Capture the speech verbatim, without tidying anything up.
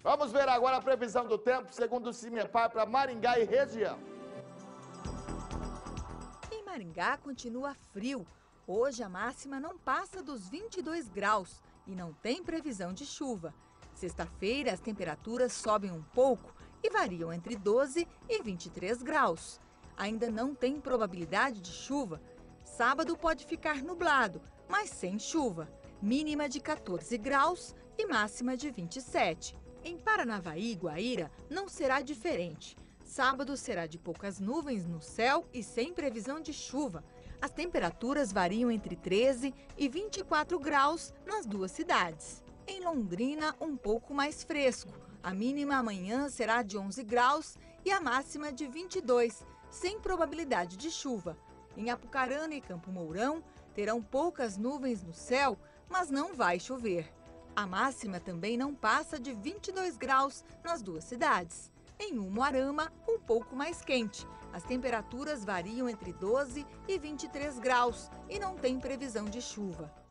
Vamos ver agora a previsão do tempo, segundo o CIMEPAR, para Maringá e região. Em Maringá continua frio. Hoje a máxima não passa dos vinte e dois graus e não tem previsão de chuva. Sexta-feira as temperaturas sobem um pouco e variam entre doze e vinte e três graus. Ainda não tem probabilidade de chuva. Sábado pode ficar nublado, mas sem chuva. Mínima de quatorze graus e máxima de vinte e sete. Em Paranavaí e Guaíra não será diferente. Sábado será de poucas nuvens no céu e sem previsão de chuva. As temperaturas variam entre treze e vinte e quatro graus nas duas cidades. Em Londrina, um pouco mais fresco. A mínima amanhã será de onze graus e a máxima de vinte e dois, sem probabilidade de chuva. Em Apucarana e Campo Mourão, terão poucas nuvens no céu, mas não vai chover. A máxima também não passa de vinte e dois graus nas duas cidades. Em Umuarama, um pouco mais quente. As temperaturas variam entre doze e vinte e três graus e não tem previsão de chuva.